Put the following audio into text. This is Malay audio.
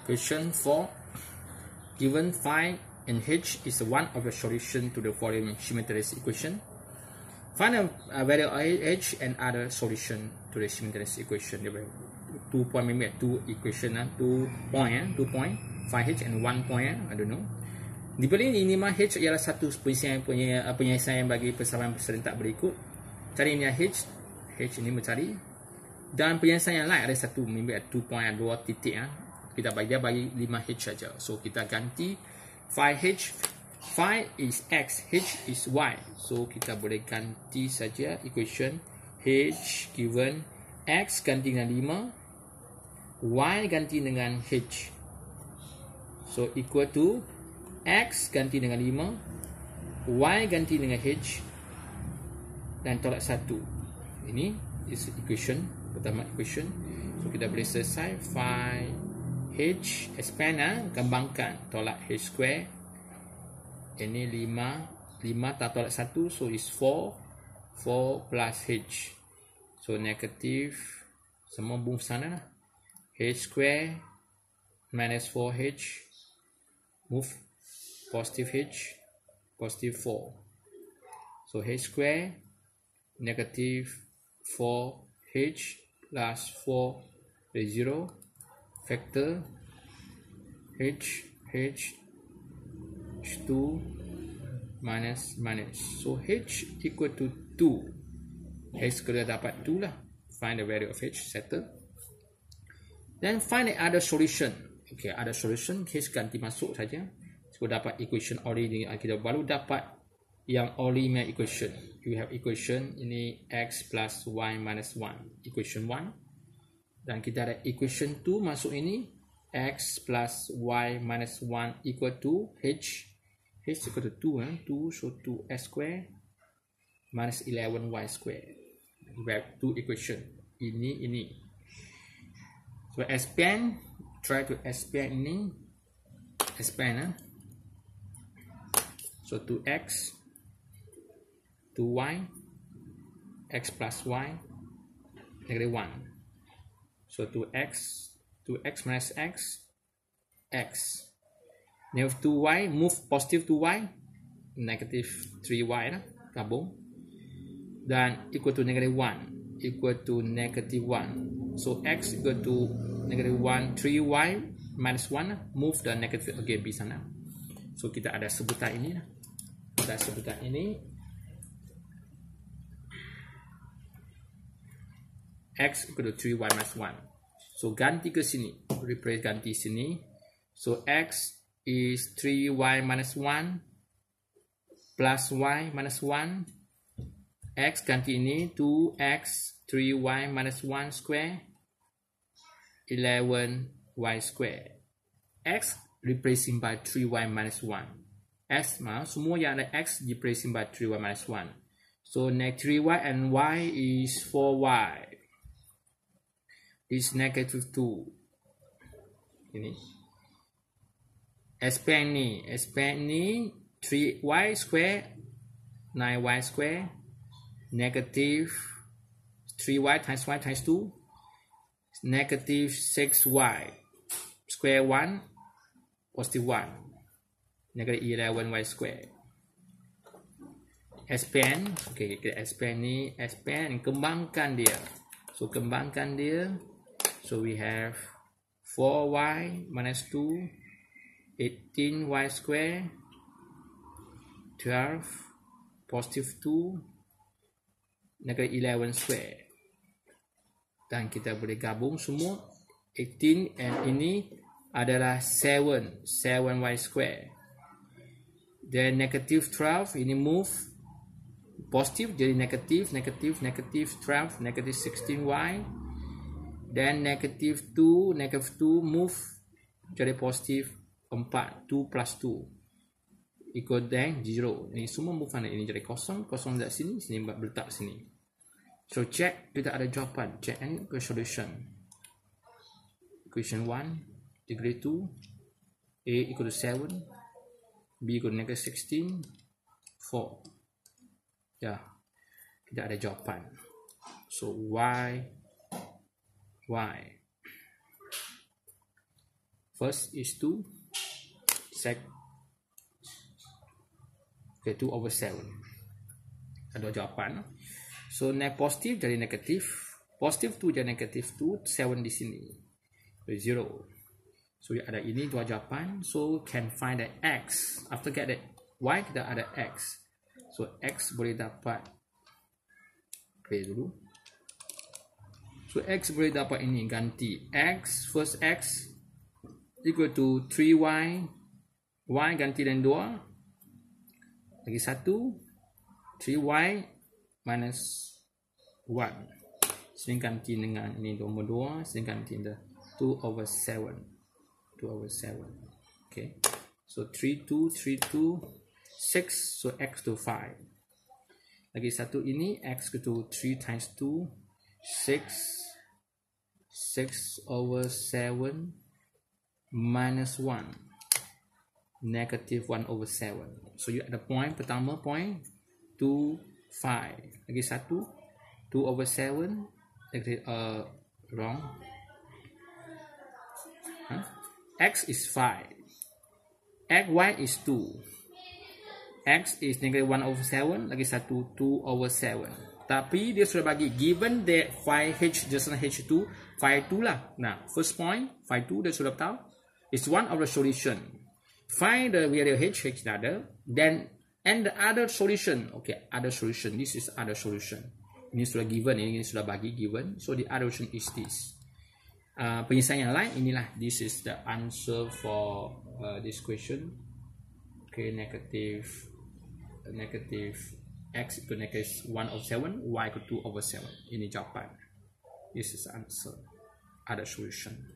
Question 4. Given phi and h is one of the solution to the following symmetric equation. Find a value of h and other solution to the symmetric equation. 2 point, maybe 2 equation, 2 point, 2 point, phi h and 1 point, I don't know. Diberi ini mah h ialah satu penyelesaian bagi persamaan serentak berikut. Cari ini h ini mencari. Dan penyelesaian lain ada satu, maybe 2 point, 2 titik. Kita bagi 5h saja. So kita ganti phi h. Phi is x, h is y. So kita boleh ganti saja equation h given x ganti dengan 5, y ganti dengan h. So equal to x ganti dengan 5, y ganti dengan h dan tolak 1. Ini is equation pertama equation. So kita boleh selesai phi h expand, kembangkan, tolak h square. Ini 5 tak tolak 1, so is 4 plus h. So negative, semua bung sana lah. H square minus 4h, move positive h, positive 4. So h square negative 4h plus 4 is 0. Factor h 2 minus. So h equal to 2. H sudah dapat 2 lah. Find the value of h, settle. Then find the other solution. Okay, other solution, h ganti masuk saja. So dapat equation Euler, kita baru dapat yang Euler equation. You have equation ini x plus y minus 1, equation 1. Dan kita ada equation 2 masuk ini, x plus y minus 1 equal to h equal to 2, 2, so 2s square minus 11y square. We have 2 equation, ini. So expand, try to expand ini, expand. So 2x, 2y, x plus y, negative 1. So 2x minus x. Negative 2y, move positive 2y, negative 3y lah, gabung. Dan equal to negative 1, equal to negative 1. So x equal to negative 1, 3y minus 1, move the negative again di sana. So kita ada sebutan ini lah. Kita sebutan ini. X equal to 3y minus 1. So ganti ke sini, replace ganti sini. So x is 3y minus 1 plus y minus 1. X ganti ini 2x 3y minus 1 square 11y square. X replacing by 3y minus 1. X semua yang ada x replacing by 3y minus 1. So negative 3y and y is 4y. Is negative 2. Ini. Expand ni 3y square 9y square negative 3y times 2 negative 6y square 1 positive 1 negative 11y square. Expand, okay, kita expand ni, expand, kembangkan dia. So kembangkan dia. So we have 4y minus 2, 18y square, 12, positive 2, negative 11 square. Dan kita boleh gabung semua. 18 and ini adalah 7y square. Then negative 12, ini move positive jadi negative 12, negative 16y. Then negative 2 move jadi positif 4, 2 plus 2 equal dengan 0. Ini semua move mana? Ini jadi kosong dari sini letak sini. So check, kita ada jawapan. Check and solution. Equation 1, degree 2, A equal to 7, B equal to negative 16, 4. Ya, kita ada jawapan. So y First is 2. Okay, 2 over 7. Ada jawapan. So positif jadi negatif. Positif 2 jadi negatif 2. 7 di sini. 0. So ada ini dua jawapan. So can find the x. After get the y, kita ada x. So x boleh dapat. Okay dulu. So x boleh dapat ini ganti x. First x equal to 3y. Y ganti dengan 2. Lagi 1, 3y minus 1. Sini ganti dengan ini nombor 2. Sini ganti dengan 2 over 7. 2 over 7. Okay. So 3, 2, 3, 2, 6. So x to 5. Lagi 1 ini x to 3 times 2. 6 over 7 minus 1. Negative 1 over 7. So you ada point pertama, point 2, 5. Lagi 1, 2 over 7. Wrong. X is 5. Y is 2. X is negative 1 over 7. Lagi 1, 2 over 7. Tapi dia sudah bagi, given that phi h just h2, phi 2 lah. Nah, first point, phi 2 dia sudah tahu. It's one of the solution. Find the variable h ada, then and the other solution. Okay, other solution. This is other solution. Ini sudah given, ini sudah bagi given. So the other solution is this. Penyelesaian yang lain inilah. This is the answer for this question. Okay, negative x equal negative 1 over 7, y equal 2 over 7. Ini jawapan. This is the answer. Other solution.